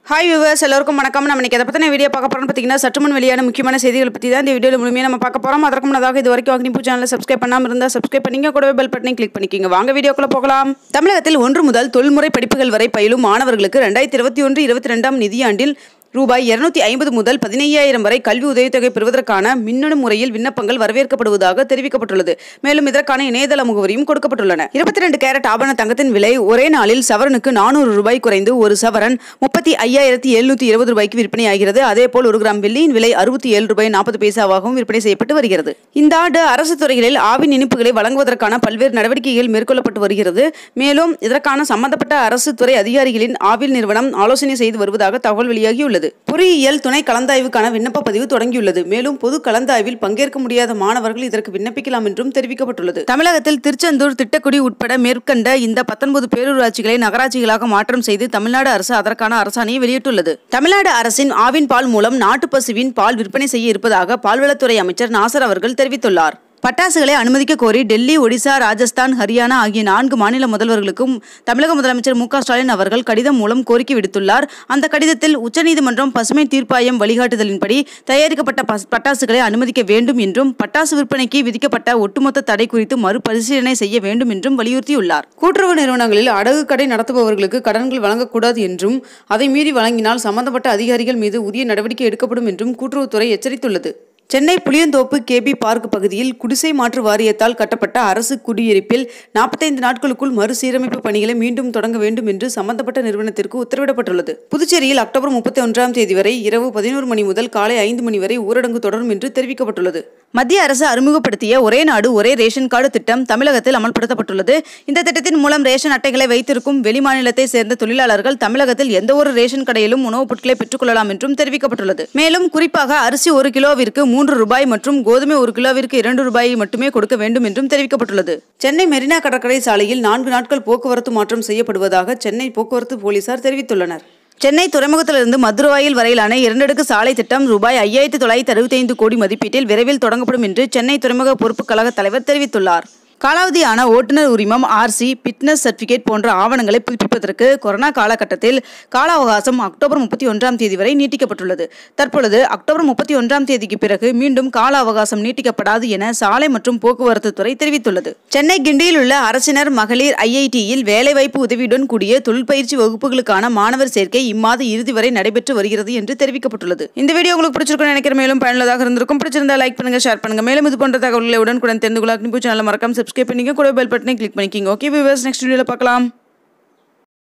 Hi viewers, எல்லாருக்கும் வணக்கம். நம்ம இன்னைக்கு எதை பத்தின வீடியோ பார்க்க போறோம்னு பார்த்தீங்கன்னா சற்றுமுன் வெளியான முக்கியமான செய்திகள் பத்தி தான் இந்த வீடியோல முழுமையா நம்ம பார்க்க போறோம். அதற்கு முன்னதாக இது வரைக்கும் அக்னிபூ சேனலை சப்ஸ்கிரைப் பண்ணாம இருந்தா சப்ஸ்கிரைப் பண்ணிங்க, கூடவே பெல் பட்டனை கிளிக் பண்ணிக்கங்க. வாங்க வீடியோக்குள்ள போகலாம். தமிழகத்தில் 1 முதல் தொழில்முறை படிப்புகள் வரை பயிலும் மாணவர்களுக்கு 2021-22 நிதியாண்டில் ரூபாய் 250 முதல் 15,000 வரை கல்வி உதவித்தொகை பெறுவதற்கான மின்னணு முறையில் விண்ணப்பங்கள் வரவேற்கப்படுவதாக தெரிவிக்கப்பட்டுள்ளது. மேலும் இதற்கான இணையதள முகவரியும் கொடுக்கப்பட்டுள்ளன. 22 கேரட் ஆபண தங்கத்தின் விலை ஒரே நாளில் சவரனுக்கு 400 ரூபாய் குறைந்து ஒரு சவரன் 35,720 ரூபாய்க்கு விற்பனையாகிறது. அதேபோல் 1 கிராம் வெள்ளியின் விலை 67 ரூபாய் 40 பைசாவாகவும் விற்பனை செய்யப்பட்டு வருகிறது. இந்த ஆண்டு அரசு துறைகளில் ஆவின் இனிப்புகளை வழங்குவதற்கான பல்வேறு நடவடிக்கைகள் மேற்கொள்ளப்பட்டு வருகிறது. மேலும் இதற்கான சம்பந்தப்பட்ட அரசு துறை அதிகாரிகளின் ஆவில் நிறுவனம் ஆலோசனை செய்து வருவதாக தகவல் வெளியாகியுள்ளது. பொறியியல் துணை கலந்தாய்வுக்கான விண்ணப்ப பதிவு தொடங்கியுள்ளது. மேலும் பொது கலந்தாய்வில் பங்கேற்க முடியாத மாணவர்கள் இதற்கு விண்ணப்பிக்கலாம் என்றும் தெரிவிக்கப்பட்டுள்ளது. தமிழகத்தில் திருச்செந்தூர், திட்டக்குடி உட்பட மேற்கண்ட இந்த 19 பேரூராட்சிகளை நகராட்சிகளாக மாற்றம் செய்து தமிழ்நாடு அரசு அதற்கான அரசாணையை வெளியிட்டுள்ளது. தமிழ்நாடு அரசின் ஆவின் பால் மூலம் நாட்டு பசுவின் பால் விற்பனை செய்ய இருப்பதாக பால்வளத்துறை அமைச்சர் நாசர் அவர்கள் தெரிவித்துள்ளார். பட்டாசுகளை அனுமதிக்க கோரி டெல்லி, ஒடிசா, ராஜஸ்தான், ஹரியானா ஆகிய 4 மாநில முதல்வர்களுக்கும் தமிழக முதலமைச்சர் Stalin அவர்கள் கடிதம் மூலம் கோரிக்கை விடுத்துள்ளார். அந்த கடிதத்தில் உச்சநீதிமன்றம் பசுமை தீர்ப்பாயம் வழிகாட்டுதலின்படி தயாரிக்கப்பட்ட பட்டாசுகளை அனுமதிக்க வேண்டும் என்றும் பட்டாசு விற்பனைக்கு விதிக்கப்பட்ட ஒட்டுமொத்த தடை குறித்து மறுபரிசீலனை செய்ய வேண்டும் என்றும் வலியுறுத்தியுள்ளார். கூட்டுறவு நிறுவனங்களில் அடகு கடை நடத்துபவர்களுக்கு கடன்கள் வழங்கக்கூடாது என்றும் அதை மீறி வழங்கினால் சம்பந்தப்பட்ட அதிகாரிகள் மீது உரிய நடவடிக்கை எடுக்கப்படும் என்றும் கூட்டுறவுத்துறை எச்சரித்துள்ளது. சென்னை புளியந்தோப்பு கேபி பார்க் பகுதியில் குடிசை மாற்று வாரியத்தால் கட்டப்பட்ட அரசு குடியிருப்பில் 45 நாட்களுக்குள் மறுசீரமைப்பு பணிகளை மீண்டும் தொடங்க வேண்டும் என்று சம்பந்தப்பட்ட நிறுவனத்திற்கு உத்தரவிடப்பட்டுள்ளது. புதுச்சேரியில் அக்டோபர் 31ஆம் தேதி வரை இரவு 11 மணி முதல் காலை 5 மணி வரை ஊரடங்கு தொடரும் என்று தெரிவிக்கப்பட்டுள்ளது. மத்திய அரசு அறிமுகப்படுத்திய ஒரே நாடு ஒரே ரேஷன் கார்டு திட்டம் தமிழகத்தில் அமல்படுத்தப்பட்டுள்ளது. இந்த திட்டத்தின் மூலம் ரேஷன் அட்டைகளை வைத்திருக்கும் வெளிமாநிலத்தை சேர்ந்த தொழிலாளர்கள் தமிழகத்தில் எந்த ஒரு ரேஷன் கடையிலும் உணவுப் பொருட்களை பெற்றுக்கொள்ளலாம் என்றும் தெரிவிக்கப்பட்டுள்ளது. மேலும் குறிப்பாக அரிசி 1 கிலோவிற்கு 3 ரூபாய் மற்றும் கோதுமை 1 கிலோவிற்கு 2 ரூபாய் மட்டுமே கொடுக்க வேண்டும் என்றும் தெரிவிக்கப்பட்டுள்ளது. சென்னை மெரினா கடற்கரை சாலையில் 4 நாட்கள் போக்குவரத்து மாற்றம் செய்யப்படுவதாக சென்னை போக்குவரத்து போலீசார் தெரிவித்துள்ளனர். சென்னை துறைமுகத்திலிருந்து மதுரவாயில் வரையிலான 2 அடுக்கு சாலை திட்டம் ரூபாய் 5,965 கோடி மதிப்பீட்டில் விரைவில் தொடங்கப்படும் என்று சென்னை துறைமுக பொறுப்பு கழக தலைவர் தெரிவித்துள்ளார். காலாவதியான ஓட்டுநர் உரிமம், RC, பிட்னஸ் சர்டிபிகேட் போன்ற ஆவணங்களை புதுப்பிப்பதற்கு கொரோனா காலகட்டத்தில் கால அவகாசம் அக்டோபர் 31ஆம் தேதி வரை நீட்டிக்கப்பட்டுள்ளது. தற்பொழுது அக்டோபர் 31ஆம் தேதிக்கு பிறகு மீண்டும் கால அவகாசம் நீட்டிக்கப்படாது என சாலை மற்றும் போக்குவரத்து துறை தெரிவித்துள்ளது. சென்னை கிண்டியில் உள்ள அரசினர் மகளிர் IITயில் வேலைவாய்ப்பு உதவியுடன் கூடிய தொழிற்பயிற்சி வகுப்புகளுக்கான மாணவர் சேர்க்கை இம்மாத இறுதி வரை நடைபெற்று வருகிறது என்று தெரிவிக்கப்பட்டுள்ளது. இந்த வீடியோ உங்களுக்கு பிடிச்சிருக்கும் நினைக்கிற, மேலும் பயனுள்ளதாக இருந்திருக்கும். பிடிச்சிருந்தா லைக் பண்ணுங்க, ஷேர் பண்ணுங்க. மேலும் இது போன்ற தகவல்களை உடனுக்குடன் தெரிந்து கொள்ள அக்னிபூ சேனலை மறக்காம சப்ஸ்கிரைப் பண்ணிங்க, கூட பெல் பட்டனை கிளிக் பண்ணிக்கோங்க. ஓகே வியூவர்ஸ், நெக்ஸ்ட் வீடியோல பார்க்கலாம்.